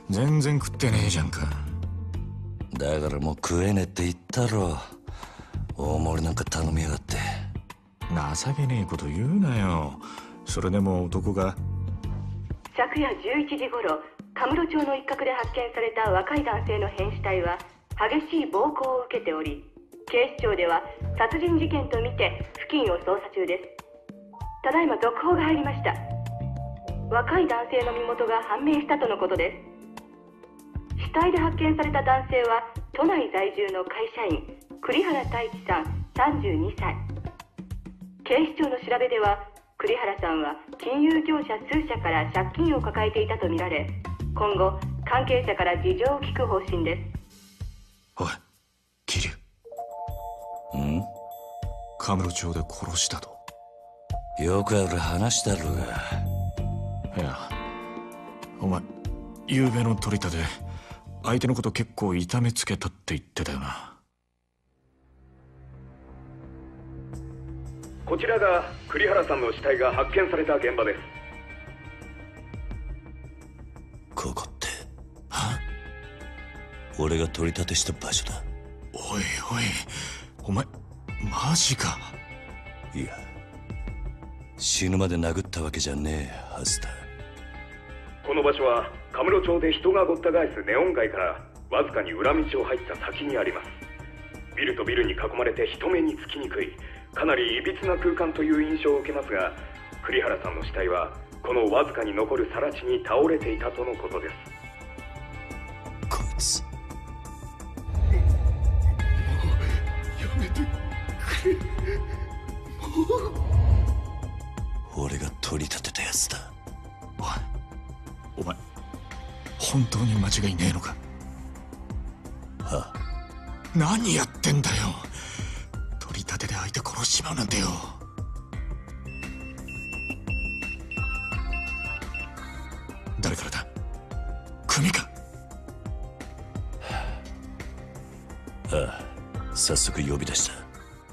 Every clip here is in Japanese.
全然食ってねえじゃんか。 だからもう食えねえって言ったろ。大盛りなんか頼みやがって。 情けねえこと言うなよ。それでも男が。 昨夜11時頃、カムロ町の一角で発見された若い男性の変死体は激しい暴行を受けており、警視庁では殺人事件とみて付近を捜査中です。ただいま続報が入りました。若い男性の身元が判明したとのことです。死体で発見された男性は都内在住の会社員栗原太一さん32歳。警視庁の調べでは栗原さんは金融業者数社から借金を抱えていたとみられ、今後関係者から事情を聞く方針です。 おい、桐生。 ん？ カムロ町で殺したと。 よくある話だろうが。 いや、お前昨べの取り立て、相手のこと結構痛めつけたって言ってたよな。 こちらが栗原さんの死体が発見された現場です。 ここって、 は？ 俺が取り立てした場所だ。 おいおい、お前マジか。 いや、死ぬまで殴ったわけじゃねえはずだ。 この場所はカムロ町で人がごった返すネオン街からわずかに裏道を入った先にあります。ビルとビルに囲まれて人目につきにくい、かなりいびつな空間という印象を受けますが、栗原さんの死体はこのわずかに残る更地に倒れていたとのことです。 こいつ、 やめてくれ。 俺が取り立てたやつだ。 お前本当に間違いねえのか？ はあ、 何やってんだよ。取り立てで相手殺しちまうなんてよ。誰からだ？組か？ ああ、早速呼び出した。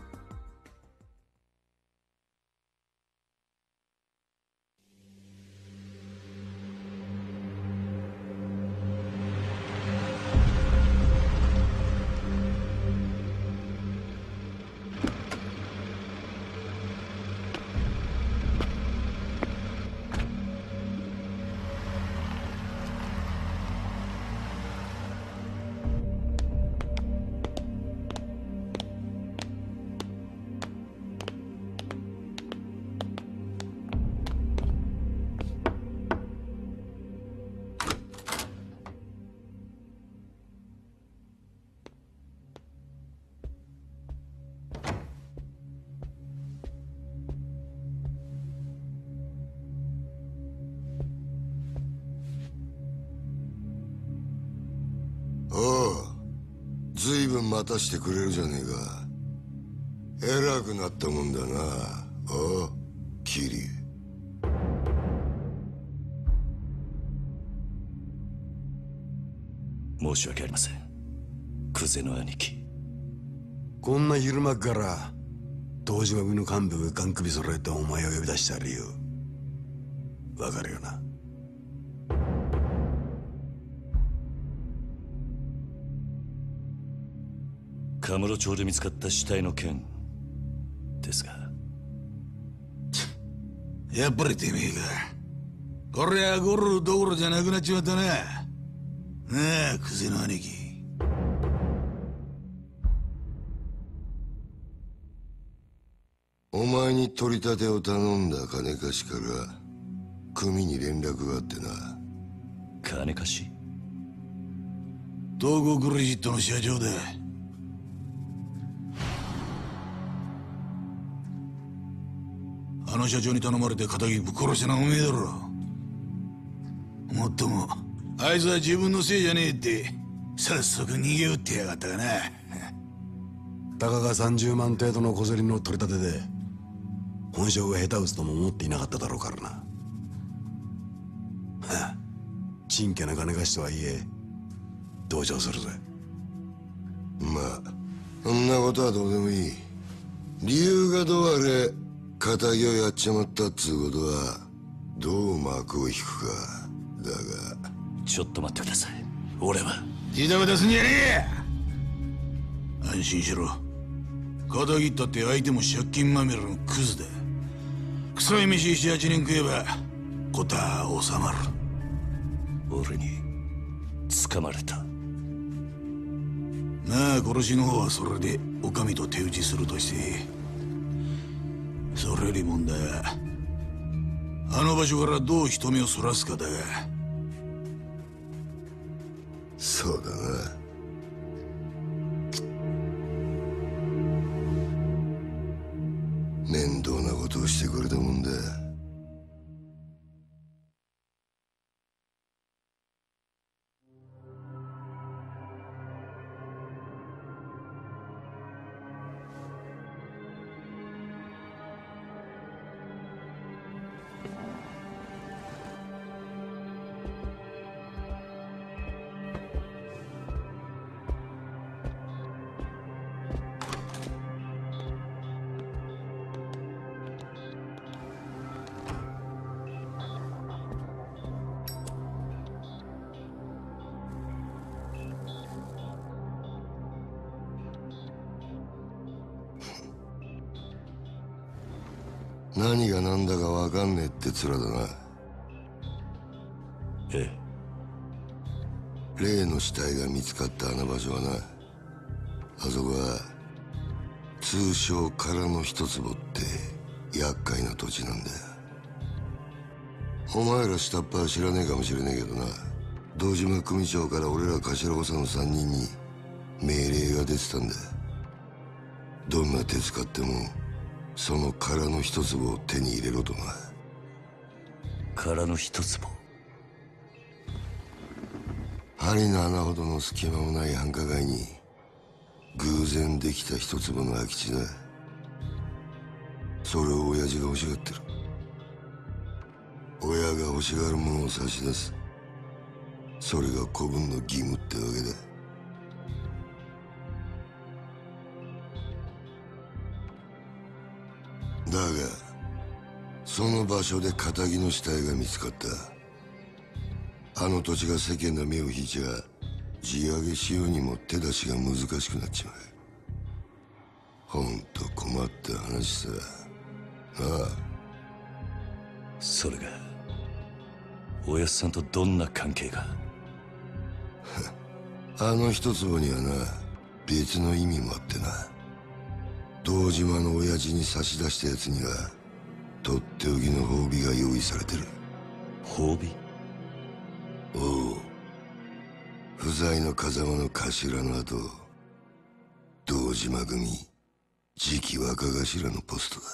ずいぶん待たしてくれるじゃねえか。偉くなったもんだな。おう、桐生。申し訳ありません、クゼの兄貴。 こんな昼間っから東島組の幹部がガン首揃えてお前を呼び出した理由わかるよな？ カムロ町で見つかった死体の件ですが。 やっぱりてめえか。こりゃゴルどころじゃなくなっちまったな。なあ、クゼの兄貴。 お前に取り立てを頼んだ金貸しから組に連絡があってな。 金貸し？ 東郷クレジットの社長だ。あの社長に頼まれて仇ぶっ殺したのはおめえだろ。もっともあいつは自分のせいじゃねえって早速逃げ打ってやがったがな。たかが30万程度の小競りの取り立てで本性が下手打つとも思っていなかっただろうからな。はあ、ちんけな金貸しとはいえ同情するぜ。 まあそんなことはどうでもいい。理由がどうあれ仇をやっちまったっつうことはどう幕を引くかだが。 ちょっと待ってください。俺はジタバタすんじゃねえや。安心しろ。肩切ったって相手も借金まみれのクズだ。臭い飯7、8年食えば事は収まる。 俺に掴まれた。 まあ殺しの方はそれでお上と手打ちするとして、それより問題はあの場所からどう人目をそらすかだが。 そうだな。面倒なことをしてくれたもんだ。何が何だか分かんねえって面だな。 ええ。 例の死体が見つかったあの場所はな、あそこは通称空の一坪って厄介な土地なんだよ。お前ら下っ端は知らねえかもしれねえけどな、堂島組長から俺ら頭補佐の3人に命令が出てたんだ。どんな手使ってもその空の一坪を手に入れろとな。 空の一坪。 針の穴ほどの隙間もない繁華街に偶然できた一坪の空き地だ。それを親父が欲しがってる。親が欲しがるものを差し出す、それが子分の義務ってわけだ。だがその場所で堅気の死体が見つかった。あの土地が世間の目を引いちゃ地上げしようにも手出しが難しくなっちまう。ほんと困った話さ。なあ。 それがおやっさんとどんな関係が？ あの一坪にはな、別の意味もあってな。堂島の親父に差し出したやつにはとっておきの褒美が用意されてる。 褒美？ おう。不在の風間の頭の後、堂島組次期若頭のポストだ。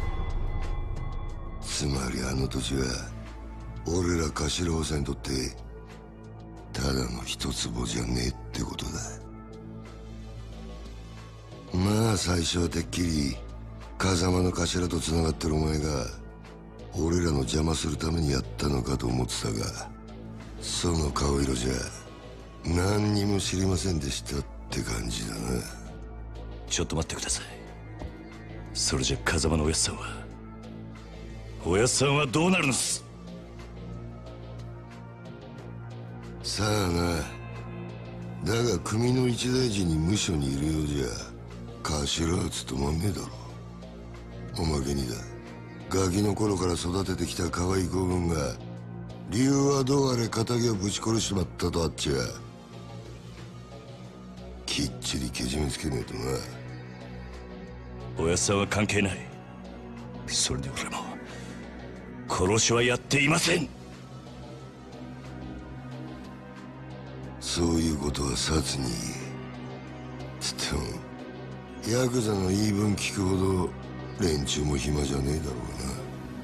つまりあの土地は俺ら頭補佐にとってただの一坪じゃねえってことだ。まあ最初はてっきり風間の頭と繋がってるお前が俺らの邪魔するためにやったのかと思ってたが、その顔色じゃ何にも知りませんでしたって感じだな。 ちょっと待ってください。それじゃ風間のおやっさんはどうなるのす？ さあな。だが組の一大事に無所にいるようじゃ頭は務まんねえだろ。おまけにだ、ガキの頃から育ててきた可愛い子分が理由はどうあれ仇をぶち殺しちまったとあっちゃきっちりけじめつけねえとな。 おやっさんは関係ない。それで俺も殺しはやっていません。 そういうことは殺につってもヤクザの言い分聞くほど連中も暇じゃねえだろうな。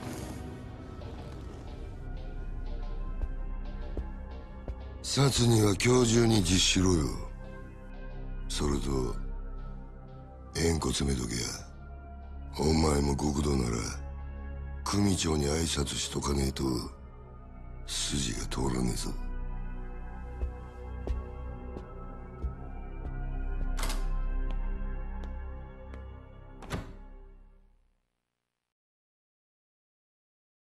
殺には今日中に実施しろよ。それと縁故詰めとけや。お前も極道なら組長に挨拶しとかねえと筋が通らねえぞ。